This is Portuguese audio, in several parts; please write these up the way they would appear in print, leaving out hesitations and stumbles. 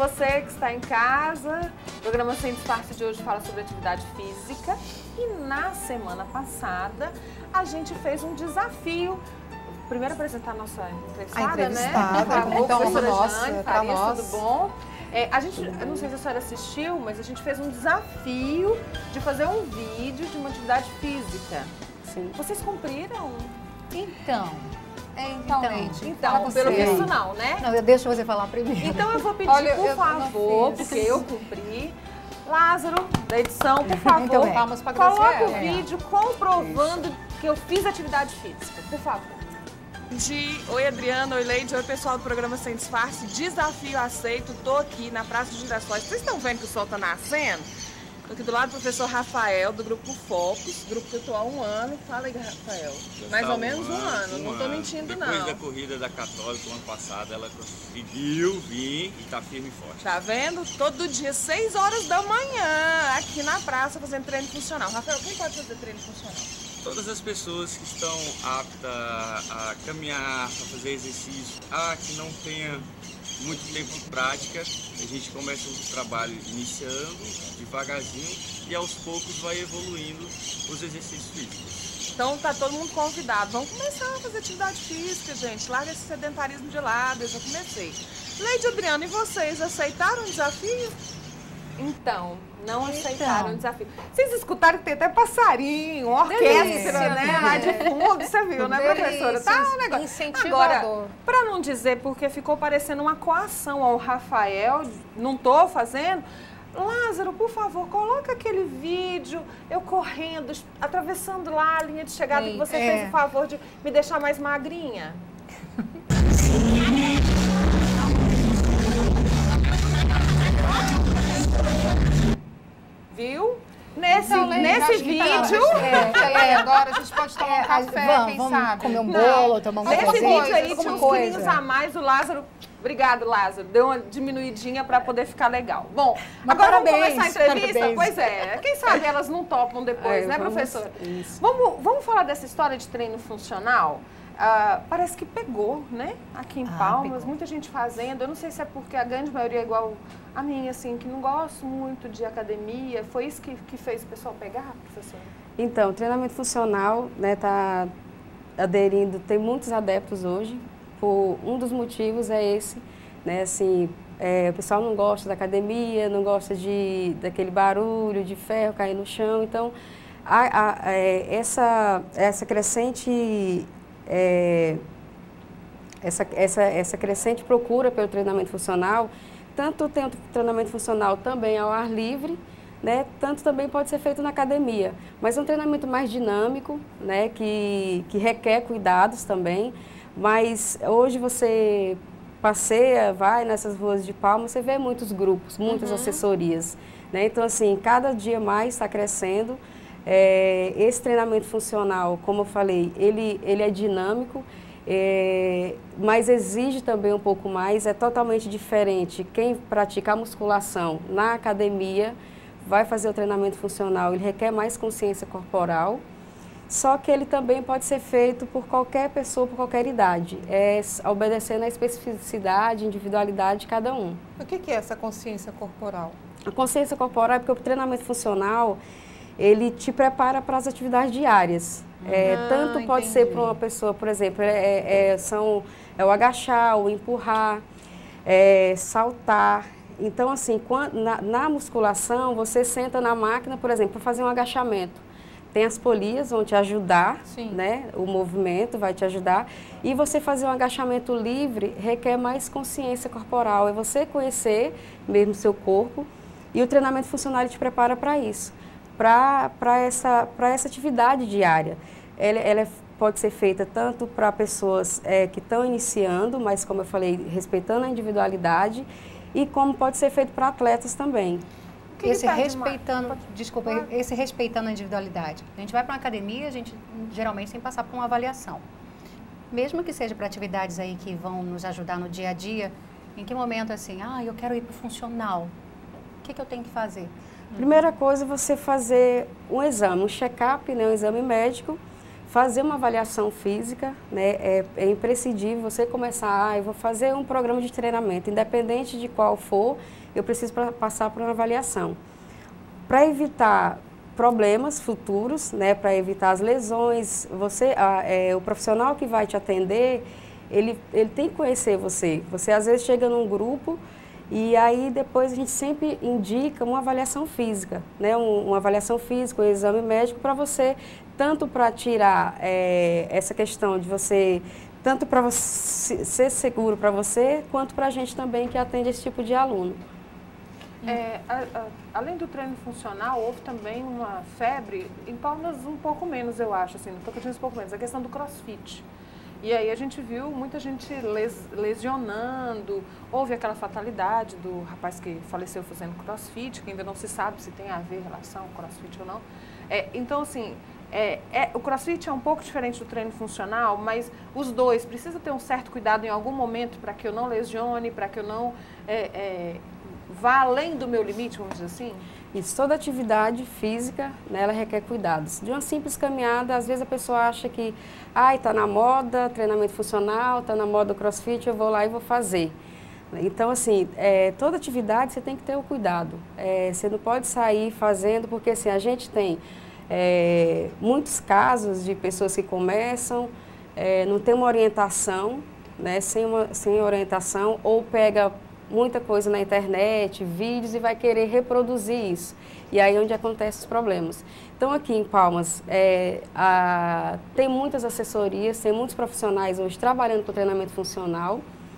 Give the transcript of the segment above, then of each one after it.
você que está em casa. O programa Sem Disfarce de hoje fala sobre atividade física. E na semana passada, a gente fez um desafio. Primeiro apresentar a nossa entrevistada, né? Então, professora Jane Farias, tudo bom? Eu não sei se a senhora assistiu, mas a gente fez um desafio de fazer um vídeo de uma atividade física. Sim. Vocês cumpriram? Então, pelo personal, né? Não, deixa você falar primeiro. Então eu vou pedir, por favor, porque eu cumpri. Lázaro, da edição, por favor, coloca o vídeo comprovando que eu fiz atividade física, por favor. Oi, Adriana, oi, Leide, oi, pessoal do programa Sem Disfarce, desafio aceito, tô aqui na Praça dos Girassóis. Vocês estão vendo que o sol tá nascendo? Tô aqui do lado do professor Rafael, do grupo Focus, grupo que eu tô há 1 ano. Fala aí, Rafael. Mais ou menos um ano, não tô mentindo não. Depois da corrida da Católica, o ano passado, ela conseguiu vir e tá firme e forte. Tá vendo? Todo dia, 6 horas da manhã, aqui na praça, fazendo treino funcional. Rafael, quem pode fazer treino funcional? Todas as pessoas que estão aptas a caminhar, a fazer exercício, que não tenha muito tempo de prática, a gente começa o trabalho iniciando devagarzinho e aos poucos vai evoluindo os exercícios físicos. Então tá todo mundo convidado. Vamos começar a fazer atividade física, gente. Larga esse sedentarismo de lado, eu já comecei. Leide, Adriana, e vocês aceitaram o desafio? Então, não aceitaram o desafio. Vocês escutaram que tem até passarinho, orquestra, né? Lá de fundo, você viu, né, professora? Tá um negócio. Incentivador. Agora, para não dizer porque ficou parecendo uma coação ao Rafael, não tô fazendo. Lázaro, por favor, coloca aquele vídeo, eu correndo, atravessando lá a linha de chegada, que você fez o favor de me deixar mais magrinha. Viu? Nesse vídeo... agora a gente pode tomar um café, quem sabe? Comer um bolo, tomar um café. Nesse vídeo aí tinha uns quilinhos a mais, o Lázaro... Obrigado, Lázaro. Deu uma diminuidinha para poder ficar legal. Bom, agora vamos começar a entrevista? Parabéns. Pois é. Quem sabe elas não topam depois, né, professora? Vamos falar dessa história de treino funcional? Parece que pegou, né? Aqui em Palmas, pegou. Muita gente fazendo. Eu não sei se é porque a grande maioria é igual a mim, assim, que não gosto muito de academia. Foi isso que fez o pessoal pegar, professora? Então, o treinamento funcional, né, tá aderindo, tem muitos adeptos hoje. Um dos motivos é esse, né, assim, o pessoal não gosta da academia, não gosta daquele barulho de ferro cair no chão, então essa crescente essa crescente procura pelo treinamento funcional, tanto tem o treinamento funcional também ao ar livre, né, tanto também pode ser feito na academia, mas é um treinamento mais dinâmico, né, que requer cuidados também. Mas hoje você passeia, vai nessas ruas de Palmas, você vê muitos grupos, muitas assessorias, né? Então, assim, cada dia mais está crescendo. Esse treinamento funcional, como eu falei, ele é dinâmico, mas exige também um pouco mais, é totalmente diferente. Quem pratica a musculação na academia vai fazer o treinamento funcional, ele requer mais consciência corporal. Só que ele também pode ser feito por qualquer pessoa, por qualquer idade, obedecendo à especificidade, individualidade de cada um. O que é essa consciência corporal? A consciência corporal é porque o treinamento funcional, ele te prepara para as atividades diárias. Tanto pode ser para uma pessoa, por exemplo, o agachar, o empurrar, saltar. Então, assim, na musculação, você senta na máquina, por exemplo, para fazer um agachamento. Tem as polias, vão te ajudar, né? O movimento vai te ajudar. E você fazer um agachamento livre requer mais consciência corporal. É você conhecer mesmo o seu corpo. E o treinamento funcional te prepara para isso, para essa atividade diária. Ela pode ser feita tanto para pessoas que estão iniciando, mas como eu falei, respeitando a individualidade, e como pode ser feito para atletas também. Esse respeitando a individualidade. A gente vai para uma academia, a gente geralmente tem que passar por uma avaliação. Mesmo que seja para atividades aí que vão nos ajudar no dia a dia, em que momento assim, eu quero ir para o funcional, o que eu tenho que fazer? Primeira coisa, você fazer um exame, um check-up, né, um exame médico, fazer uma avaliação física, né? É imprescindível você começar, eu vou fazer um programa de treinamento, independente de qual for, eu preciso passar por uma avaliação. Para evitar problemas futuros, né? Para evitar as lesões, o profissional que vai te atender, ele tem que conhecer você. Você às vezes chega num grupo e aí depois a gente sempre indica uma avaliação física, né? Uma avaliação física, um exame médico para você, tanto para tirar essa questão de você, tanto para você ser seguro para você, quanto para a gente também que atende esse tipo de aluno. Além do treino funcional, houve também uma febre, em Palmas um pouco menos, eu acho, assim, no Tocantins um pouco menos, a questão do crossfit. E aí a gente viu muita gente lesionando, houve aquela fatalidade do rapaz que faleceu fazendo crossfit, que ainda não se sabe se tem a ver relação com crossfit ou não. Então, assim, o crossfit é um pouco diferente do treino funcional, mas os dois precisam ter um certo cuidado em algum momento para que eu não lesione, para que eu não vá além do meu limite, vamos dizer assim? Isso, toda atividade física, né, ela requer cuidados. De uma simples caminhada, às vezes a pessoa acha que, está na moda, treinamento funcional, está na moda o crossfit, eu vou lá e vou fazer. Então, assim, toda atividade você tem que ter o cuidado. Você não pode sair fazendo, porque assim, a gente tem muitos casos de pessoas que começam, não tem uma orientação, né, sem orientação, ou pega muita coisa na internet, vídeos, e vai querer reproduzir isso. E aí é onde acontecem os problemas. Então, aqui em Palmas, tem muitas assessorias, tem muitos profissionais hoje trabalhando com treinamento funcional,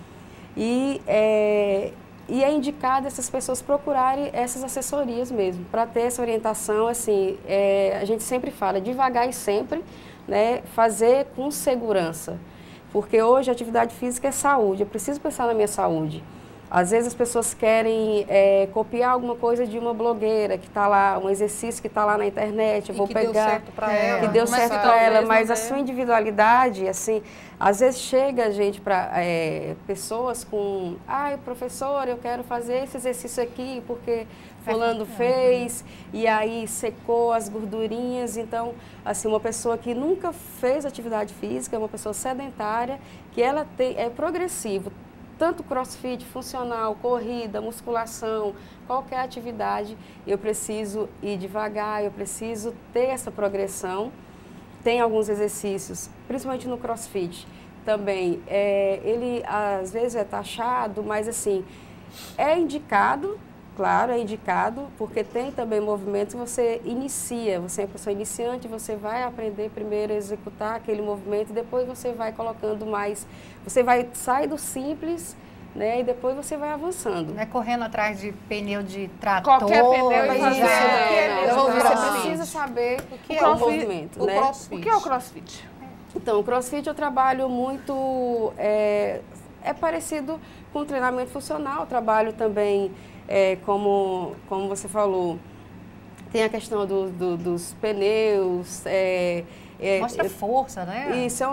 e é indicado essas pessoas procurarem essas assessorias mesmo, para ter essa orientação, assim, a gente sempre fala, devagar e sempre, né, fazer com segurança. Porque hoje a atividade física é saúde, eu preciso pensar na minha saúde. Às vezes as pessoas querem copiar alguma coisa de uma blogueira que está lá, um exercício que está lá na internet, eu vou pegar, deu certo para ela, que deu certo para ela, mas a sua individualidade, assim, às vezes chega a gente para pessoas com, professor, eu quero fazer esse exercício aqui porque fulano fez, e aí secou as gordurinhas. Então, assim, uma pessoa que nunca fez atividade física, uma pessoa sedentária, que ela é progressivo. Tanto crossfit, funcional, corrida, musculação, qualquer atividade, eu preciso ir devagar, eu preciso ter essa progressão. Tem alguns exercícios, principalmente no crossfit, também, ele às vezes é taxado, mas assim, é indicado, claro, é indicado, porque tem também movimentos que você inicia, você é uma pessoa iniciante, você vai aprender primeiro a executar aquele movimento, depois você vai colocando mais, você vai sair do simples, né, e depois você vai avançando. Não é correndo atrás de pneu de trator. Qualquer pneu e fazer. Você precisa saber o que é o movimento, né? O que é o crossfit? Então, o crossfit eu trabalho muito, é parecido com o treinamento funcional, eu trabalho também, como você falou, tem a questão dos pneus. Mostra força, né? Isso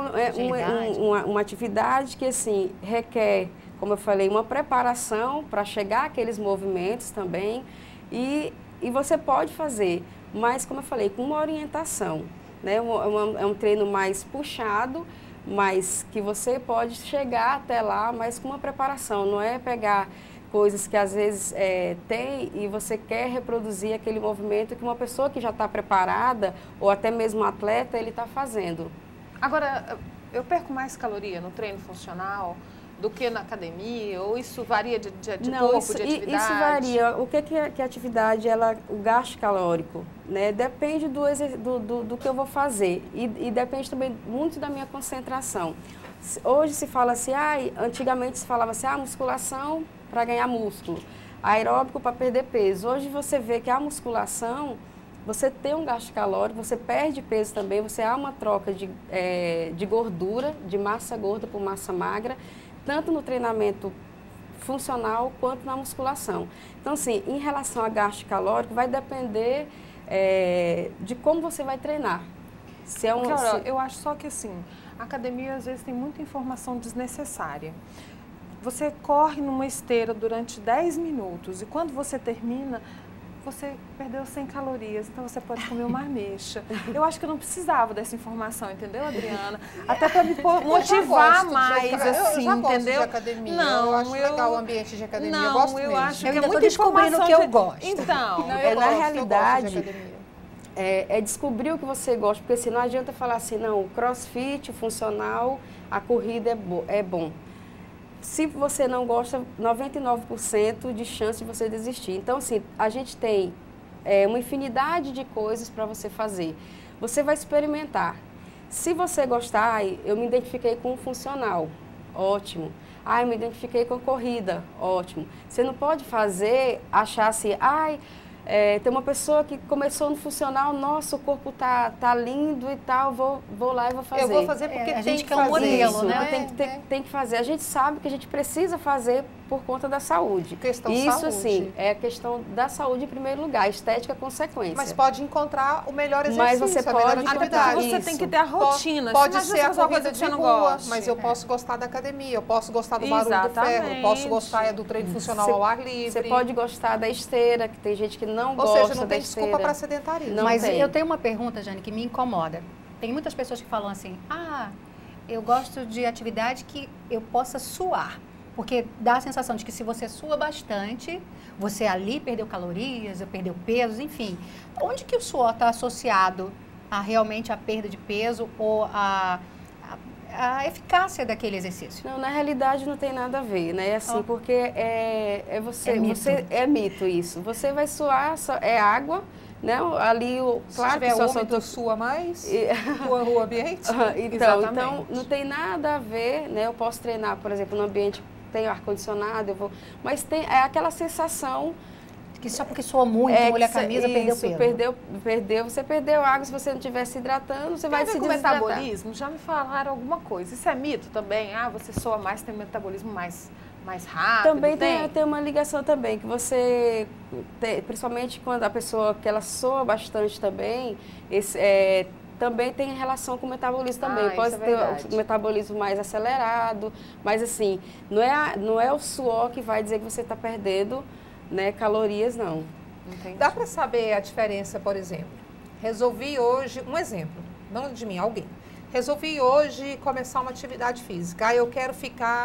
é uma atividade que, assim, requer, como eu falei, uma preparação para chegar àqueles movimentos também. E você pode fazer, mas, como eu falei, com uma orientação, né? É um treino mais puxado, mas que você pode chegar até lá, mas com uma preparação. Não é pegar coisas que às vezes tem e você quer reproduzir aquele movimento que uma pessoa que já está preparada, ou até mesmo um atleta, ele está fazendo. Agora, eu perco mais caloria no treino funcional do que na academia? Ou isso varia de corpo, de atividade? Isso varia. O que a atividade, o gasto calórico, né? Depende do que eu vou fazer e depende também muito da minha concentração. Hoje se fala assim, antigamente se falava assim, musculação para ganhar músculo, aeróbico para perder peso. Hoje você vê que a musculação, você tem um gasto calórico, você perde peso também, você há uma troca de gordura, de massa gorda por massa magra, tanto no treinamento funcional quanto na musculação. Então, assim, em relação a gasto calórico, vai depender de como você vai treinar. Eu acho só que, assim, a academia às vezes tem muita informação desnecessária. Você corre numa esteira durante 10 minutos e quando você termina, você perdeu 100 calorias, então você pode comer uma ameixa. Eu acho que eu não precisava dessa informação, entendeu, Adriana? Até para me motivar mais, assim, eu já gosto entendeu? De academia. Não, eu acho legal o ambiente de academia. Não, eu gosto eu mesmo. acho que eu é ainda muito descobrindo o que eu gosto. Então, não, eu na gosto, realidade, eu gosto de academia. É descobrir o que você gosta, porque assim, não adianta falar assim, não, o crossfit, o funcional, a corrida é bom. Se você não gosta, 99% de chance de você desistir. Então, assim, a gente tem uma infinidade de coisas para você fazer. Você vai experimentar. Se você gostar, eu me identifiquei com o funcional, ótimo. Eu me identifiquei com a corrida, ótimo. Você não pode achar assim, tem uma pessoa que começou no funcional, nossa, o corpo tá lindo e tal, vou lá e vou fazer. Eu vou fazer porque a tem gente que quer um fazer. modelo, né? Tem que fazer. A gente sabe que a gente precisa fazer por conta da saúde. Isso, saúde. Assim, é a questão da saúde em primeiro lugar, estética é consequência. Mas pode encontrar o melhor exercício, mas você a melhor pode atividade. Você tem que ter a rotina. Pode ser a corrida coisa que de você não rua, goste. mas eu posso gostar da academia, eu posso gostar do barulho do ferro, eu posso gostar do treino funcional ao ar livre. Você pode gostar da esteira, que tem gente que não gosta da esteira. Ou seja, não tem desculpa para sedentarismo. Mas eu tenho uma pergunta, Jane, que me incomoda. Tem muitas pessoas que falam assim, eu gosto de atividade que eu possa suar. Porque dá a sensação de que se você sua bastante, você ali perdeu calorias, perdeu peso, enfim. Onde que o suor está associado realmente à perda de peso ou à eficácia daquele exercício? Não, na realidade não tem nada a ver, né? Assim, porque é mito isso. Você vai suar, é água, né? Ali, claro que só úmido, sua mais o ambiente. Então, não tem nada a ver, né? Eu posso treinar, por exemplo, no ambiente tem ar-condicionado, mas tem aquela sensação que só porque suou muito, molha a camisa, perdeu peso. Você perdeu água, se você não estiver se hidratando, você vai se desidratar. Metabolismo, já me falaram alguma coisa. Isso é mito também? Você soa mais, tem um metabolismo mais rápido? Também tem uma ligação também, que você, principalmente quando a pessoa que ela soa bastante também, também tem relação com o metabolismo também. Pode ter o metabolismo mais acelerado, mas assim, não é o suor que vai dizer que você está perdendo, né, calorias, não. Entendi. Dá para saber a diferença, por exemplo? Resolvi hoje, um exemplo, não de mim, alguém. Resolvi hoje começar uma atividade física. Eu quero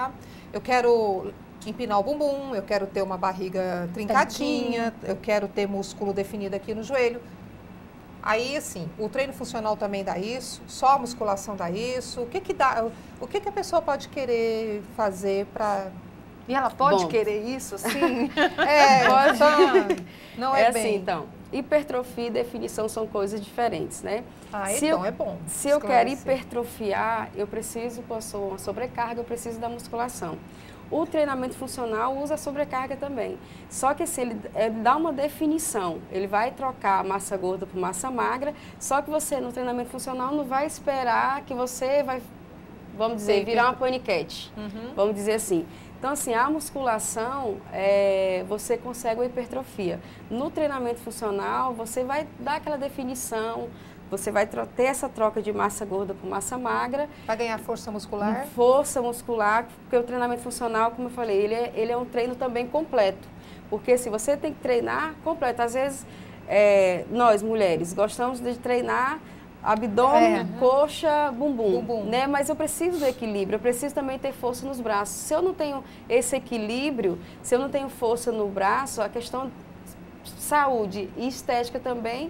empinar o bumbum, eu quero ter uma barriga trincadinha, eu quero ter músculo definido aqui no joelho. Aí, assim, o treino funcional também dá isso, só a musculação dá isso. O que a pessoa pode querer fazer para... E ela pode querer isso, sim? Pode. Não é bem. Assim, então, hipertrofia e definição são coisas diferentes, né? Então é bom. Se eu quero hipertrofiar, eu preciso, passou uma sobrecarga, eu preciso da musculação. O treinamento funcional usa a sobrecarga também. Só que assim, ele dá uma definição. Ele vai trocar a massa gorda por massa magra, só que você no treinamento funcional não vai esperar que você vai, vamos dizer, virar uma paniquete. Vamos dizer assim. Então, assim, a musculação, você consegue uma hipertrofia. No treinamento funcional, você vai dar aquela definição, você vai ter essa troca de massa gorda por massa magra. Vai ganhar força muscular? Força muscular, porque o treinamento funcional, como eu falei, ele é um treino também completo. Porque se você tem que treinar completo, às vezes nós mulheres gostamos de treinar abdômen, coxa, bumbum, né? Mas eu preciso do equilíbrio, eu preciso também ter força nos braços. Se eu não tenho esse equilíbrio, se eu não tenho força no braço, a questão de saúde e estética também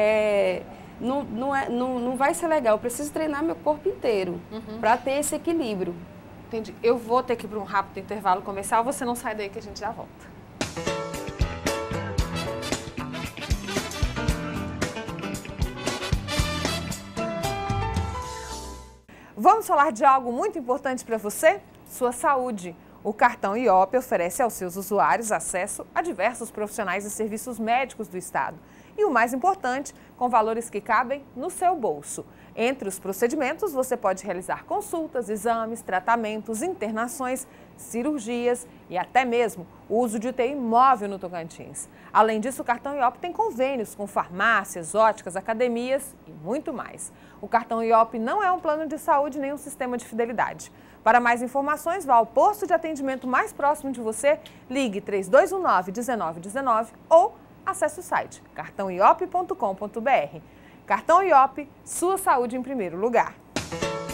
não vai ser legal. Eu preciso treinar meu corpo inteiro para ter esse equilíbrio. Entendi. Eu vou ter que ir para um rápido intervalo comercial, você não sai daí que a gente já volta. Vamos falar de algo muito importante para você? Sua saúde. O cartão IOP oferece aos seus usuários acesso a diversos profissionais e serviços médicos do Estado. E o mais importante, com valores que cabem no seu bolso. Entre os procedimentos, você pode realizar consultas, exames, tratamentos, internações, cirurgias e até mesmo o uso de UTI móvel no Tocantins. Além disso, o cartão IOP tem convênios com farmácias, óticas, academias e muito mais. O cartão IOP não é um plano de saúde nem um sistema de fidelidade. Para mais informações, vá ao posto de atendimento mais próximo de você, ligue 3219-1919 ou acesse o site cartãoiop.com.br. Cartão IOP, sua saúde em primeiro lugar.